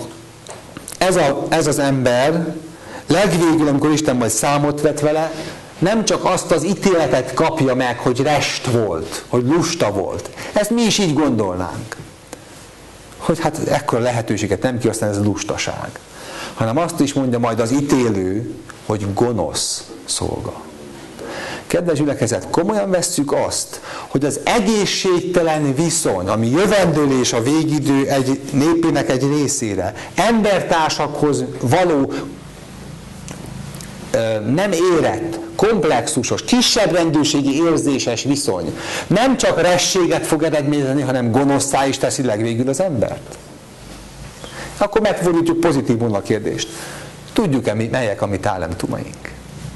ez az ember legvégül, amikor Isten majd számot vet vele, nem csak azt az ítéletet kapja meg, hogy rest volt, hogy lusta volt. Ezt mi is így gondolnánk. Hogy hát ekkora lehetőséget nem kihasználni, ez a lustaság. Hanem azt is mondja majd az ítélő, hogy gonosz szolga. Kedves gyülekezet, komolyan vesszük azt, hogy az egészségtelen viszony, ami jövendőlés a végidő egy népének egy részére, embertársakhoz való nem érett, komplexusos, kisebbrendűségi érzéses viszony nem csak rességet fog eredményezni, hanem gonoszszá is teszi legvégül az embert. Akkor megfordítjuk pozitívul a kérdést. Tudjuk-e, melyek a mi talentumaink?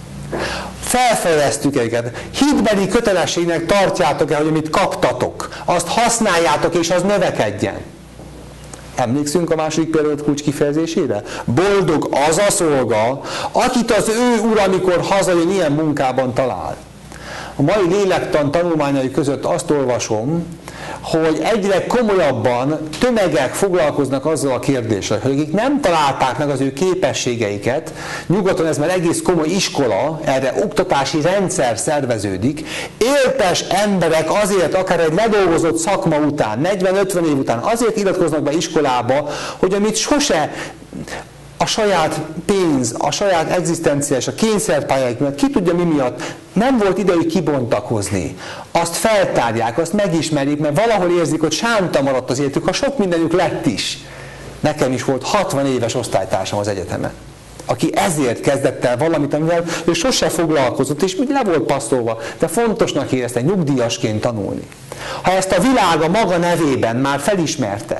Felfejlesztjük őket. Hitbeli kötelességnek tartjátok-e, hogy amit kaptatok, azt használjátok és az növekedjen? Emlékszünk a második például kulcs kifejezésére? Boldog az a szolga, akit az ő ura, amikor hazajön, ilyen munkában talál. A mai lélektan tanulmányai között azt olvasom, hogy egyre komolyabban tömegek foglalkoznak azzal a kérdéssel, hogy akik nem találták meg az ő képességeiket, nyugaton ez már egész komoly iskola, erre oktatási rendszer szerveződik, éltes emberek azért, akár egy ledolgozott szakma után, 40-50 év után azért iratkoznak be iskolába, hogy amit sose a saját pénz, a saját egzisztenciás, a kényszerpályáik miatt, ki tudja mi miatt, nem volt idejük kibontakozni. Azt feltárják, azt megismerik, mert valahol érzik, hogy sánta maradt az életük, ha sok mindenük lett is. Nekem is volt 60 éves osztálytársam az egyetemen, aki ezért kezdett el valamit, amivel ő sose foglalkozott, és le volt passzolva, de fontosnak érezte nyugdíjasként tanulni. Ha ezt a világ a maga nevében már felismerte,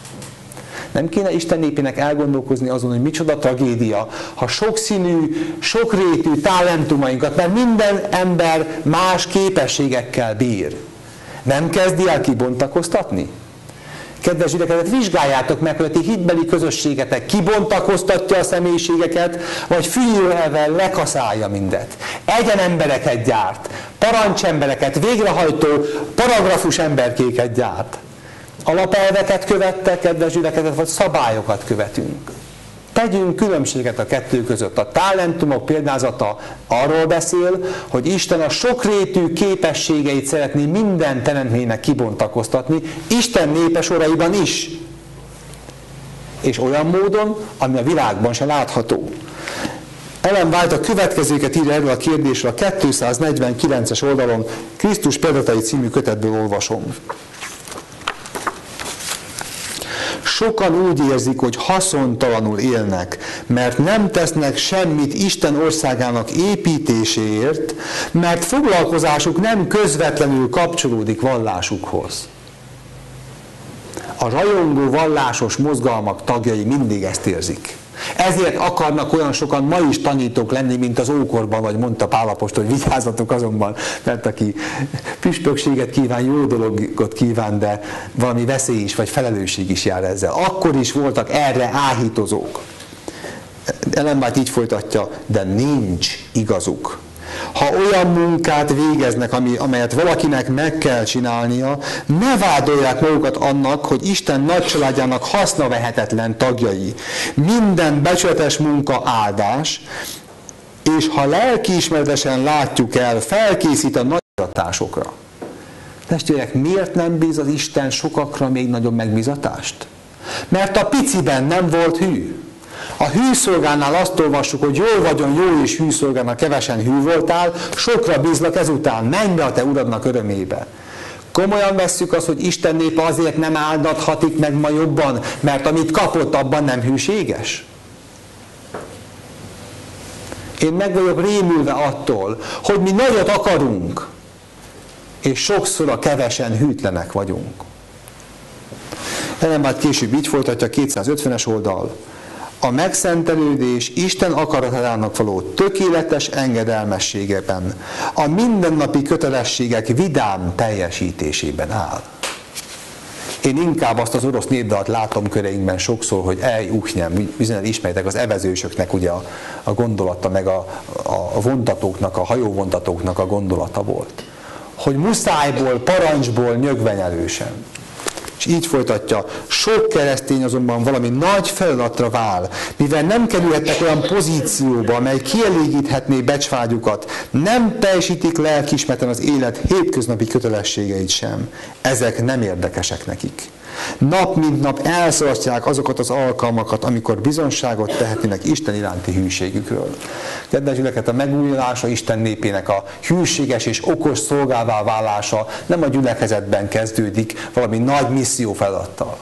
nem kéne Isten népének elgondolkozni azon, hogy micsoda tragédia, ha sokszínű, sokrétű talentumainkat, mert minden ember más képességekkel bír. Nem kezdi el kibontakoztatni? Kedves gyülekezet, vizsgáljátok meg, hogy a ti hitbeli közösségetek kibontakoztatja a személyiségeket, vagy fűrővel lekaszálja mindet. Egyenembereket gyárt, parancsembereket, végrehajtó, paragrafus emberkéket gyárt. Alapelveket követtek, kedves gyülekezet, vagy szabályokat követünk. Tegyünk különbséget a kettő között. A talentumok példázata arról beszél, hogy Isten a sokrétű képességeit szeretné minden teremtménynek kibontakoztatni, Isten népe soraiban is. És olyan módon, ami a világban se látható. Ellen White a következőket írja erről a kérdésről a 249-es oldalon, Krisztus példatai című kötetből olvasom. Sokan úgy érzik, hogy haszontalanul élnek, mert nem tesznek semmit Isten országának építéséért, mert foglalkozásuk nem közvetlenül kapcsolódik vallásukhoz. A rajongó vallásos mozgalmak tagjai mindig ezt érzik. Ezért akarnak olyan sokan ma is tanítók lenni, mint az ókorban, vagy mondta Pál apostol, hogy vigyázzatok azonban, mert aki püspökséget kíván, jó dologot kíván, de valami veszély is, vagy felelősség is jár ezzel. Akkor is voltak erre áhítozók. Ellen White így folytatja, de nincs igazuk. Ha olyan munkát végeznek, amelyet valakinek meg kell csinálnia, ne vádolják magukat annak, hogy Isten nagy családjának hasznavehetetlen tagjai. Minden becsületes munka áldás, és ha lelkiismeretesen látjuk el, felkészít a nagy bizatásokra. Testvérek, miért nem bíz az Isten sokakra még nagyobb megbizatást? Mert a piciben nem volt hű. A hűszolgánál azt olvassuk, hogy jól vagyon, jó és hűszolgánál kevesen hű voltál, sokra bízlak ezután, menj be a te uradnak örömébe. Komolyan vesszük azt, hogy Isten népe azért nem áldathatik meg ma jobban, mert amit kapott, abban nem hűséges? Én meg vagyok rémülve attól, hogy mi nagyot akarunk, és sokszor a kevesen hűtlenek vagyunk. Ellen White később így folytatja, 250-es oldal. A megszentelődés Isten akaratának való tökéletes engedelmességében, a mindennapi kötelességek vidám teljesítésében áll. Én inkább azt az orosz népdalt látom köreinkben sokszor, hogy uchnyem, bizonyos ismeritek, az evezősöknek ugye a gondolata, meg a vontatóknak, a hajóvontatóknak a gondolata volt. Hogy muszájból, parancsból nyögvenyelősen. És így folytatja, sok keresztény azonban valami nagy feladatra vál, mivel nem kerülhetnek olyan pozícióba, amely kielégíthetné becsvágyukat, nem teljesítik lelkiismerten az élet hétköznapi kötelességeit sem. Ezek nem érdekesek nekik. Nap mint nap elszalasztják azokat az alkalmakat, amikor bizonságot tehetnének Isten iránti hűségükről. Kedves gyülekezet, a megújulása Isten népének a hűséges és okos szolgává válása nem a gyülekezetben kezdődik valami nagy misszió feladattal.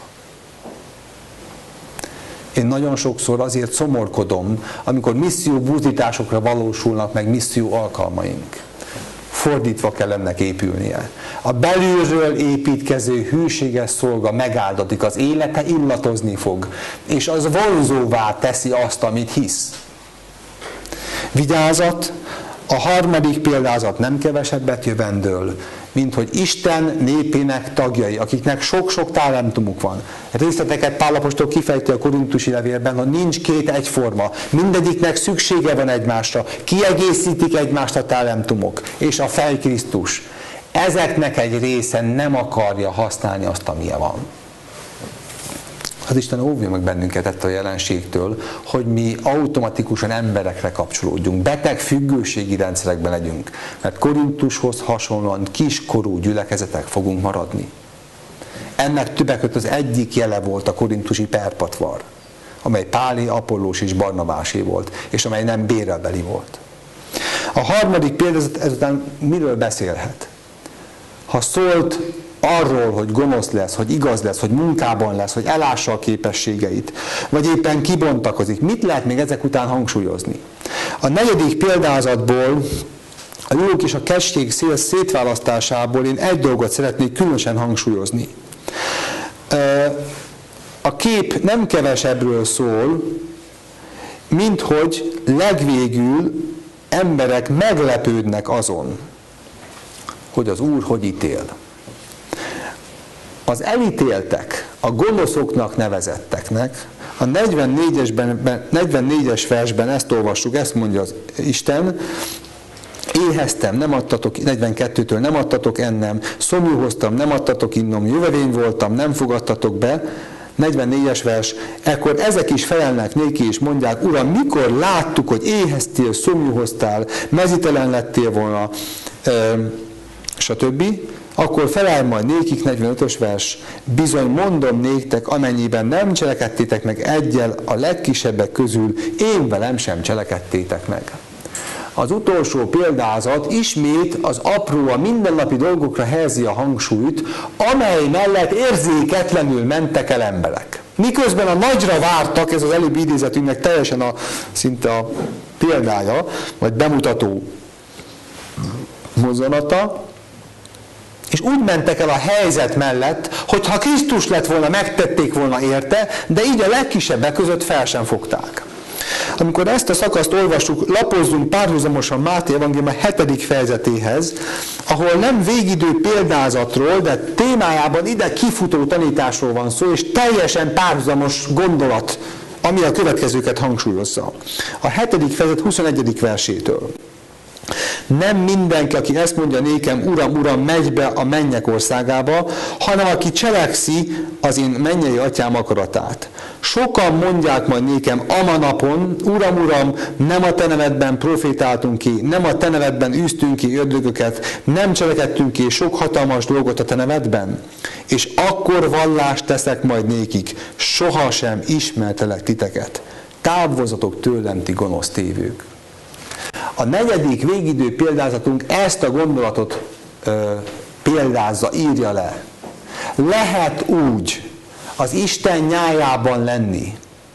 Én nagyon sokszor azért szomorkodom, amikor misszió buzdításokra valósulnak meg misszió alkalmaink. Fordítva kell ennek épülnie. A belülről építkező hűséges szolga megáldozik, az élete illatozni fog, és az vonzóvá teszi azt, amit hisz. Vigyázat, a harmadik példázat nem kevesebbet jövendől, mint hogy Isten népének tagjai, akiknek sok-sok talentumuk van. Részleteket Pál apostol kifejti a korintusi levélben, hogy nincs két egyforma, mindegyiknek szüksége van egymásra, kiegészítik egymást a talentumok, és a fej Krisztus. Ezeknek egy része nem akarja használni azt, amilyen van. Az Isten óvja meg bennünket ettől a jelenségtől, hogy mi automatikusan emberekre kapcsolódjunk, beteg függőségi rendszerekben legyünk, mert Korintushoz hasonlóan kiskorú gyülekezetek fogunk maradni. Ennek többek között az egyik jele volt a korintusi perpatvar, amely Páli, Apollós és Barnabásé volt, és amely nem bérelbeli volt. A harmadik példázat ezután miről beszélhet? Ha szólt arról, hogy gonosz lesz, hogy igaz lesz, hogy munkában lesz, hogy elássa a képességeit, vagy éppen kibontakozik, mit lehet még ezek után hangsúlyozni? A negyedik példázatból, a jók és a kecskés szétválasztásából én egy dolgot szeretnék különösen hangsúlyozni. A kép nem kevesebbről szól, mint hogy legvégül emberek meglepődnek azon, hogy az Úr hogy ítél. Az elítéltek, a gonoszoknak nevezetteknek, a 44-es versben ezt olvassuk, ezt mondja az Isten, éheztem, nem adtatok, 42-től nem adtatok ennem, szomjúhoztam, nem adtatok innom, jövevény voltam, nem fogadtatok be, 44-es vers, ekkor ezek is felelnek néki, és mondják, Uram, mikor láttuk, hogy éheztél, szomjúhoztál, mezítelen lettél volna, stb., akkor felel majd nékik, 45-ös vers, bizony mondom néktek, amennyiben nem cselekedtétek meg eggyel a legkisebbek közül, én velem sem cselekedtétek meg. Az utolsó példázat ismét az apró, a mindennapi dolgokra helyezi a hangsúlyt, amely mellett érzéketlenül mentek el emberek. Miközben a nagyra vártak, ez az előbbi idézetünknek teljesen szinte a példája, vagy bemutató mozzanata, és úgy mentek el a helyzet mellett, hogy ha Krisztus lett volna, megtették volna érte, de így a legkisebbek között fel sem fogták. Amikor ezt a szakaszt olvassuk, lapozzunk párhuzamosan Máté evangélium 7. fejezetéhez, ahol nem végidő példázatról, de témájában ide kifutó tanításról van szó, és teljesen párhuzamos gondolat, ami a következőket hangsúlyozza. A 7. fejezet 21. versétől. Nem mindenki, aki ezt mondja nékem, Uram, Uram, megy be a mennyek országába, hanem aki cselekszi az én mennyei atyám akaratát. Sokan mondják majd nékem ama napon, Uram, Uram, nem a te nevedben profétáltunk ki, nem a te nevedben űztünk ki ördögöket, nem cselekedtünk ki sok hatalmas dolgot a te nevedben. És akkor vallást teszek majd nékik, sohasem ismertelek titeket. Távozzatok tőlem, ti gonosz tévők. A negyedik végidő példázatunk ezt a gondolatot példázza, írja le. Lehet úgy az Isten nyájában lenni,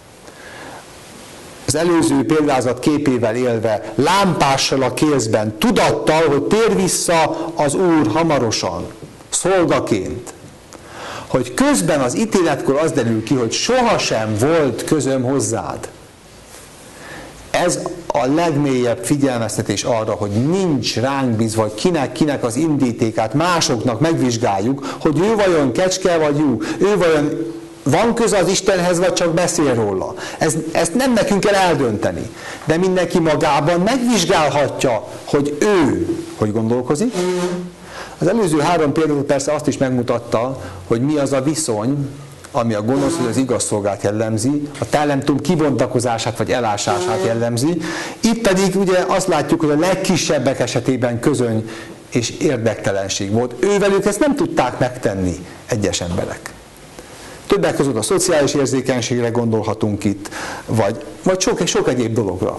az előző példázat képével élve, lámpással a kézben, tudattal, hogy tér vissza az Úr hamarosan, szolgaként, hogy közben az ítéletkor az derül ki, hogy sohasem volt közöm hozzád. Ez a legmélyebb figyelmeztetés arra, hogy nincs ránk bízva, vagy kinek az indítékát másoknak megvizsgáljuk, hogy ő vajon kecske vagy jó, ő vajon van köze az Istenhez, vagy csak beszél róla. Ezt nem nekünk kell eldönteni. De mindenki magában megvizsgálhatja, hogy ő hogy gondolkozik, Az előző 3 például persze azt is megmutatta, hogy mi az a viszony, ami a gonosz vagy az igaz szolgát jellemzi, a talentum kibontakozását vagy elásását jellemzi. Itt pedig ugye azt látjuk, hogy a legkisebbek esetében közöny és érdektelenség volt. Ővelük ezt nem tudták megtenni egyes emberek. Többek között a szociális érzékenységre gondolhatunk itt, vagy sok egyéb dologra.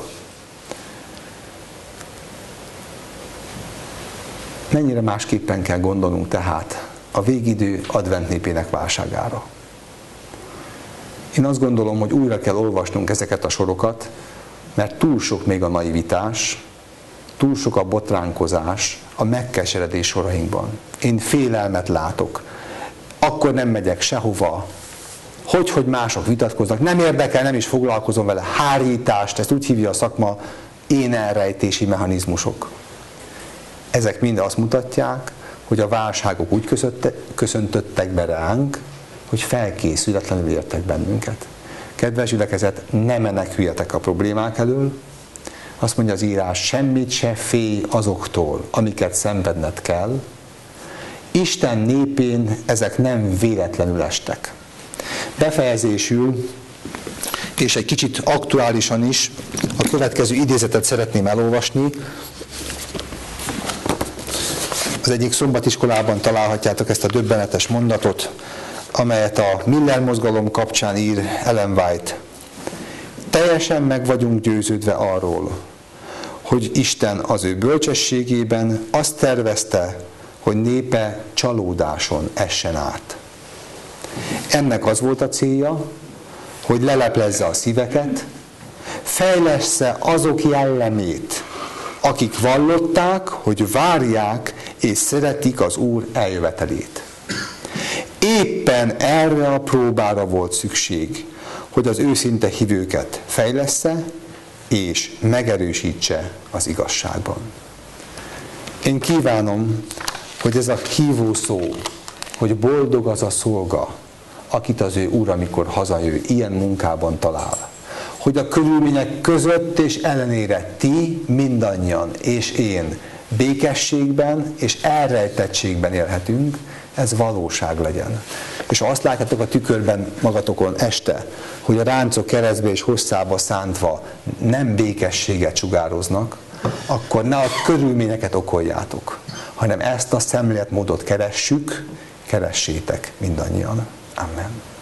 Mennyire másképpen kell gondolnunk tehát a végidő advent népének válságára. Én azt gondolom, hogy újra kell olvasnunk ezeket a sorokat, mert túl sok még a naivitás, túl sok a botránkozás a megkeseredés sorainkban. Én félelmet látok. Akkor nem megyek sehova. Hogy mások vitatkoznak. Nem érdekel, nem is foglalkozom vele. Hárítást, ezt úgy hívja a szakma, én elrejtési mechanizmusok. Ezek mind azt mutatják, hogy a válságok úgy köszöntöttek be ránk, hogy felkészületlenül értek bennünket. Kedves gyülekezet, ne meneküljetek a problémák elől. Azt mondja az írás, semmit se félj azoktól, amiket szenvedned kell. Isten népén ezek nem véletlenül estek. Befejezésül, és egy kicsit aktuálisan is, a következő idézetet szeretném elolvasni. Az egyik szombatiskolában találhatjátok ezt a döbbenetes mondatot, amelyet a Miller mozgalom kapcsán ír Ellen White. Teljesen meg vagyunk győződve arról, hogy Isten az ő bölcsességében azt tervezte, hogy népe csalódáson essen át. Ennek az volt a célja, hogy leleplezze a szíveket, fejlessze azok jellemét, akik vallották, hogy várják és szeretik az Úr eljövetelét. Éppen erre a próbára volt szükség, hogy az őszinte hívőket fejlessze és megerősítse az igazságban. Én kívánom, hogy ez a hívó szó, hogy boldog az a szolga, akit az ő Úr, amikor hazajön, ilyen munkában talál. Hogy a körülmények között és ellenére ti mindannyian és én békességben és elrejtettségben élhetünk, ez valóság legyen. És ha azt látjátok a tükörben magatokon este, hogy a ráncok keresztbe és hosszába szántva nem békességet sugároznak, akkor ne a körülményeket okoljátok, hanem ezt a szemléletmódot keressétek mindannyian. Amen.